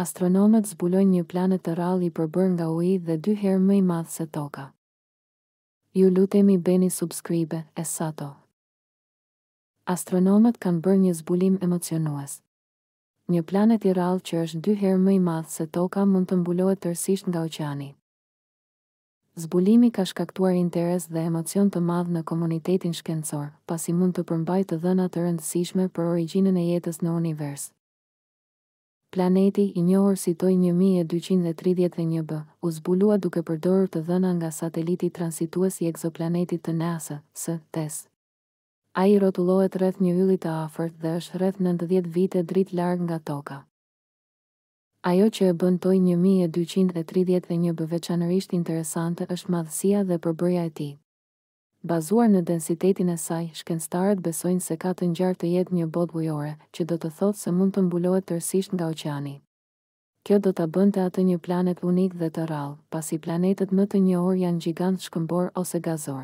Astronomët zbulojnë një planet të rrallë i përbërë nga uji dhe 2 herë më i madh se Toka. Ju lutemi bëni subscribe, Essato. Astronomët kanë bërë një zbulim emocionues. Një planet i rrallë që është 2 herë më i madh se Toka mund të mbulohet tërësisht nga oqeani. Zbulimi ka shkaktuar interes dhe emocion të madh në komunitetin shkencor, pasi mund të përmbajë të dhëna të rëndësishme për origjinën e jetës në univers. Planeti, i njohur si Toj 1231b, u zbulua duke përdorur të dhëna nga sateliti transitues i egzoplanetit të NASA, TESS. Ai rrotullohet rreth një ylli të afërt dhe është rreth 90 vite dritë larg nga Toka. Ajo që e bën Toj 1231b veçanërisht interesante është madhësia dhe përbërja e tij. Bazuar në densitetin e saj, shkencëtarët besojnë se ka të ngjarë të jetë një botë ujore, që do të thotë se mund të mbulohet tërësisht nga oqeani. Kjo do ta bënte atë një planet unik dhe të rrallë, pasi planetët më të njohur janë gjigant shkëmbor ose gazor.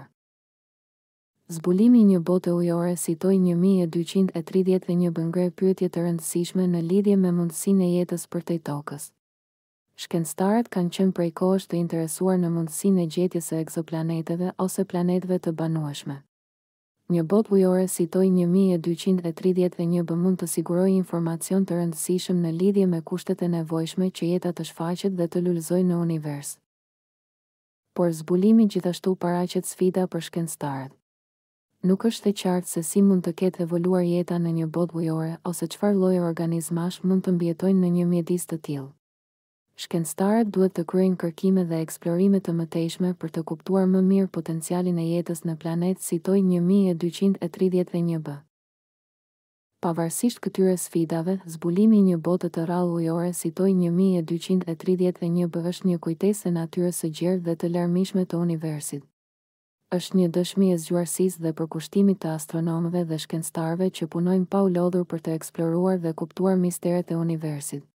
Zbulimi i një bote ujore si Toj 1231b ngre pyetje të rëndësishme në lidhje me mundësinë e jetës përtej Tokës. Shkencëtarët kanë qenë prej kohësh të interesuar në mundësinë e gjetjes së egzoplaneteve ose planeteve të banueshme. Një botë ujore si Toj 1231b mund të sigurojë informacion të rëndësishëm në lidhje me kushtet e nevojshme që jeta të shfaqet dhe të lulëzojë në univers. Por zbulimi gjithashtu paraqet sfida për shkencëtarët. Nuk është e qartë se si mund të ketë evoluar jeta në një botë ujore ose çfarë lloji organizmash mund të mbijetojnë në një mjedis të tillë. Shkencëtarët duhet të kryejnë kërkime dhe eksplorime të mëtejshme për të kuptuar më mirë potencialin e jetës në planet si Toj 1231b. Pavarësisht këtyre sfidave, zbulimi i një bote të rrallë ujore si Toj 1231b është një kujtesë e natyrës së gjerë dhe të larmishme të universit. Është një dëshmi e zgjuarsisë dhe përkushtimit të astronomëve dhe shkencëtarëve që punojnë pa u lodhur për të eksploruar dhe kuptuar misteret e universit.